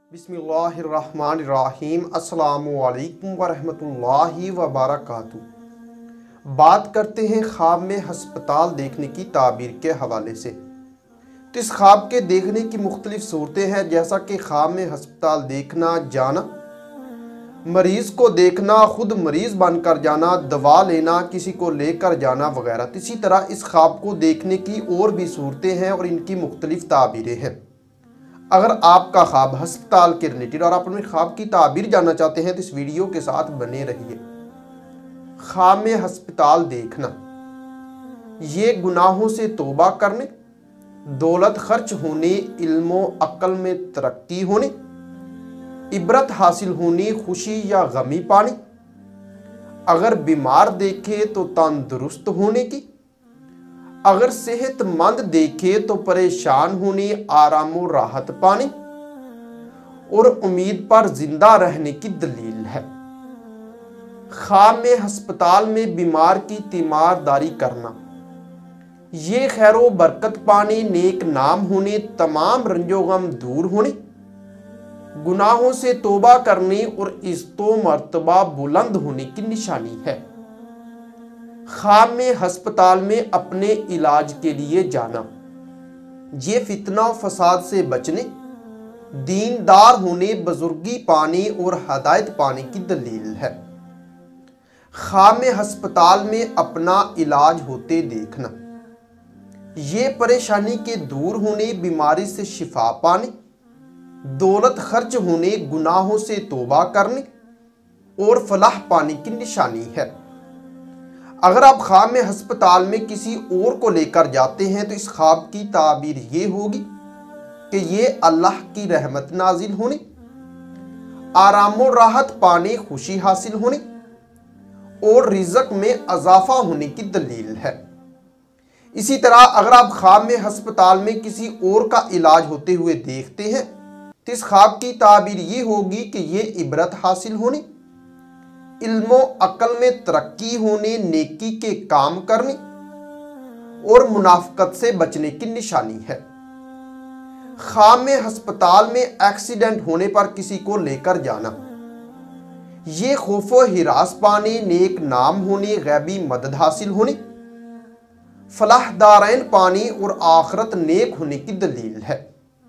बिस्मिल्लाहिर्रहमानिर्रहीम अस्सलामुअलैकुम वरहमतुल्लाहि वबरकातुहू। बात करते हैं ख्वाब में हस्पताल देखने की ताबीर के हवाले से। तो इस ख्वाब के देखने की मुख्तलिफ सूरतें हैं, जैसा कि ख्वाब में हस्पताल देखना, जाना, मरीज़ को देखना, खुद मरीज़ बनकर जाना, दवा लेना, किसी को लेकर जाना वगैरह। इसी तरह इस ख्वाब को देखने की और भी सूरतें हैं और इनकी मुख्तलिफ ताबीरें हैं। अगर आपका ख्वाब हस्पताल के रिलेटेड और आप अपने ख्वाब की ताबीर जानना चाहते हैं तो इस वीडियो के साथ बने रहिए। ख्वाब में हस्पताल देखना, ये गुनाहों से तौबा करने, दौलत खर्च होने, इल्मो अक्ल में तरक्की होने, इबरत हासिल होने, खुशी या गमी पाने, अगर बीमार देखे तो तंदुरुस्त होने की, अगर सेहतमंद देखे तो परेशान होने, आराम और राहत पाने और उम्मीद पर जिंदा रहने की दलील है। ख्वाब में हस्पताल में बीमार की तीमारदारी करना, ये खैरो बरकत पाने, नेक नाम होने, तमाम रंजो गम दूर होने, गुनाहों से तौबा करने और इज्जतो मर्तबा बुलंद होने की निशानी है। ख्वाब में हस्पताल में अपने इलाज के लिए जाना, ये फितना और फसाद से बचने, दीनदार होने, बुजुर्गी पाने और हदायत पाने की दलील है। ख्वाब में हस्पताल में अपना इलाज होते देखना, ये परेशानी के दूर होने, बीमारी से शिफा पाने, दौलत खर्च होने, गुनाहों से तौबा करने और फलाह पाने की निशानी है। अगर आप ख्वाब में हस्पताल में किसी और को लेकर जाते हैं तो इस ख्वाब की ताबीर ये होगी कि ये अल्लाह की रहमत नाजिल होने, आराम और राहत पाने, खुशी हासिल होने और रिज़्क में इजाफा होने की दलील है। इसी तरह अगर आप ख्वाब में हस्पताल में किसी और का इलाज होते हुए देखते हैं तो इस ख्वाब की ताबीर ये होगी कि ये इबरत हासिल होने, इल्मो अक्ल में तरक्की होने, नेकी के काम करने और मुनाफकत से बचने की निशानी है। ख्वाब में हस्पताल में एक्सीडेंट होने पर किसी को लेकर जाना, ये खौफो हिरास पाने, नेक नाम होने, गैबी मदद हासिल होने, फलाह दारैन पाने और आखरत नेक होने की दलील है।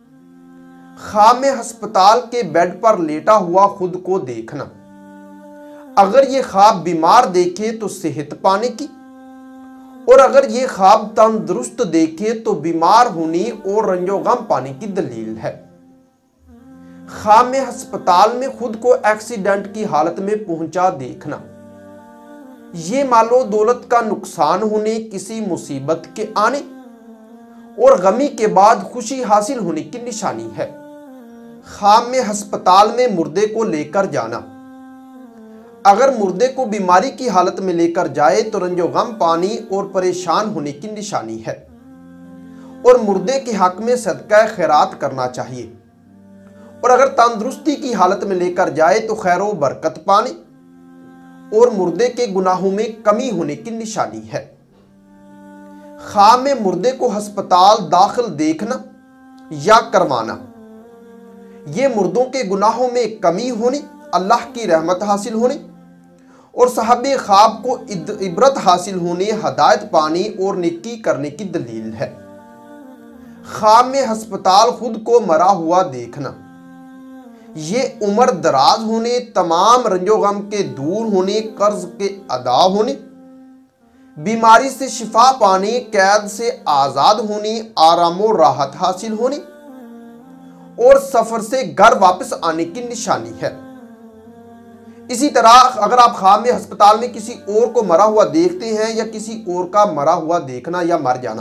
ख्वाब में हस्पताल के बेड पर लेटा हुआ खुद को देखना, अगर ये ख्वाब बीमार देखे तो सेहत पाने की और अगर ये ख्वाब तंदुरुस्त देखे तो बीमार होने और रंजो गम पाने की दलील है। ख्वाब में हस्पताल में खुद को एक्सीडेंट की हालत में पहुंचा देखना, ये मालो दौलत का नुकसान होने, किसी मुसीबत के आने और गमी के बाद खुशी हासिल होने की निशानी है। ख्वाब में हस्पताल में मुर्दे को लेकर जाना, अगर मुर्दे को बीमारी की हालत में लेकर जाए तो रंजो गम पानी और परेशान होने की निशानी है और मुर्दे के हक में सदका खैरात करना चाहिए और अगर तंदुरुस्ती की हालत में लेकर जाए तो खैरो बरकत पाने और मुर्दे के गुनाहों में कमी होने की निशानी है। ख्वाब में मुर्दे को हस्पताल दाखिल देखना या करवाना, ये मुर्दों के गुनाहों में कमी होने, अल्लाह की रहमत हासिल होने और साहबे ख्वाब को इबरत हासिल होने, हदायत पाने और नेकी करने की दलील है। ख्वाब में हस्पताल खुद को मरा हुआ देखना, ये उम्र दराज होने, तमाम रंजो गम के दूर होने, कर्ज के अदा होने, बीमारी से शिफा पाने, कैद से आज़ाद होने, आराम और राहत हासिल होने और सफर से घर वापस आने की निशानी है। इसी तरह अगर आप ख्वाब में हस्पताल में किसी और को मरा हुआ देखते हैं या किसी और का मरा हुआ देखना या मर जाना,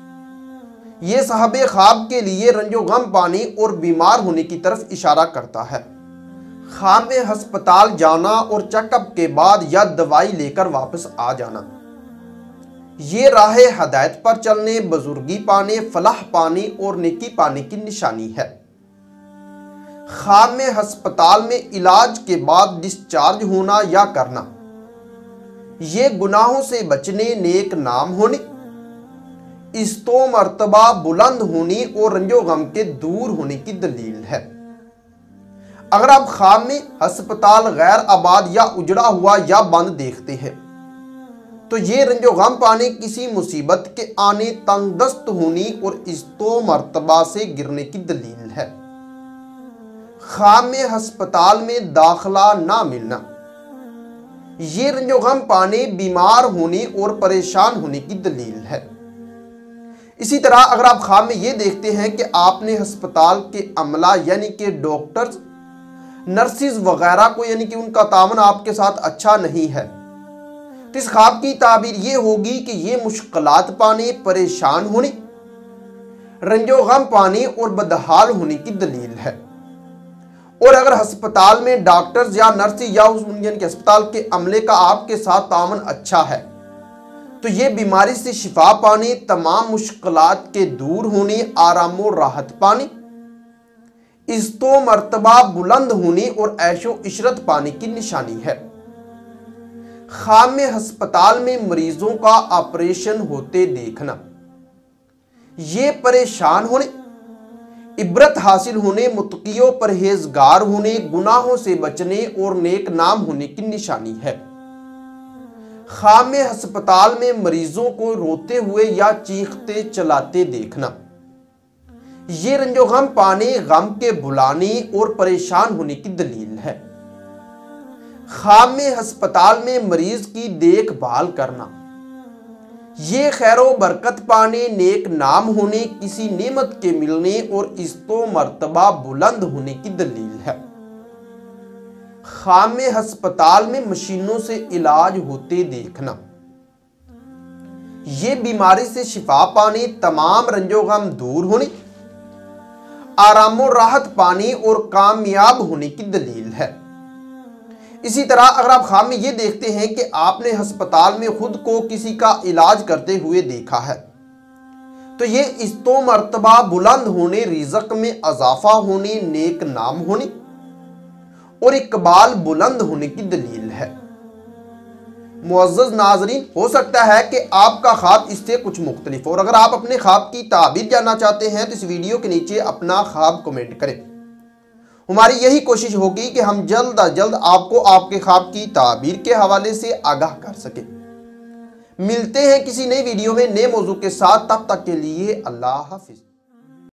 यह साहबे ख्वाब के लिए रंजो गम पाने और बीमार होने की तरफ इशारा करता है। ख्वाब में हस्पताल जाना और चेकअप के बाद या दवाई लेकर वापस आ जाना, ये राह हदायत पर चलने, बुजुर्गी पाने, फलाह पाने और नेकी पाने की निशानी है। ख्वाब में हस्पताल में इलाज के बाद डिस्चार्ज होना या करना, ये गुनाहों से बचने, नेक नाम होने, इज्जतो मर्तबा बुलंद होने और रंजो गम के दूर होने की दलील है। अगर आप ख्वाब में अस्पताल गैर आबाद या उजड़ा हुआ या बंद देखते हैं तो ये रंजो गम पाने किसी मुसीबत के आने, तंगदस्त होने और इस्तो मर्तबा से गिरने की दलील है। ख्वाब में अस्पताल में दाखिला ना मिलना, ये रंजो गम पाने बीमार होने और परेशान होने की दलील है। इसी तरह अगर आप ख्वाब में ये देखते हैं कि आपने अस्पताल के अमला यानी कि डॉक्टर्स, नर्सिस वगैरह को यानी कि उनका तावन आपके साथ अच्छा नहीं है, तो इस ख्वाब की ताबीर ये होगी कि ये मुश्किलात पाने, परेशान होने, रंजो गम पाने और बदहाल होने की दलील है। और अगर अस्पताल में डॉक्टर्स या नर्स या उस यानी कि अस्पताल के अमले का आपके साथ तावन अच्छा है तो ये बीमारी से शिफा पाने, तमाम मुश्किलात के दूर होने, आराम और राहत पाने, इस्तो मर्तबा बुलंद होने और ऐशो इशरत पाने की निशानी है। ख्वाब में अस्पताल में मरीजों का ऑपरेशन होते देखना, ये परेशान होने, इबरत हासिल होने, मुत्कियों परहेजगार होने, गुनाहों से बचने और नेक नाम होने की निशानी है। ख्वाब में अस्पताल में मरीजों को रोते हुए या चीखते चलाते देखना, ये रंजो गम पाने, गम के बुलाने और परेशान होने की दलील है। ख्वाब में अस्पताल में मरीज की देखभाल करना, ये खैरो बरकत पाने, नेक नाम होने, किसी नेमत के मिलने और इस्तो मर्तबा बुलंद होने की दलील है। ख्वाब में अस्पताल में मशीनों से इलाज होते देखना, ये बीमारी से शिफा पाने, तमाम रंजो गम दूर होने, आराम और राहत पाने और कामयाब होने की दलील है। इसी तरह अगर आप ख्वाब में ये देखते हैं कि आपने अस्पताल में खुद को किसी का इलाज करते हुए देखा है तो ये इस्तो मर्तबा बुलंद होने, रिज़्क में इजाफा होने, नेक नाम होने और इकबाल बुलंद होने की दलील है। मुअज़्ज़ज़ नाज़रीन, हो सकता है कि आपका ख्वाब इससे कुछ मुख्तलिफ हो और अगर आप अपने ख्वाब की ताबीर जानना चाहते हैं तो इस वीडियो के नीचे अपना ख्वाब कमेंट करें। हमारी यही कोशिश होगी कि हम जल्द अज जल्द आपको आपके ख्वाब की ताबीर के हवाले से आगाह कर सकें। मिलते हैं किसी नई वीडियो में नए मौजू के साथ, तब तक के लिए अल्लाह हाफिज।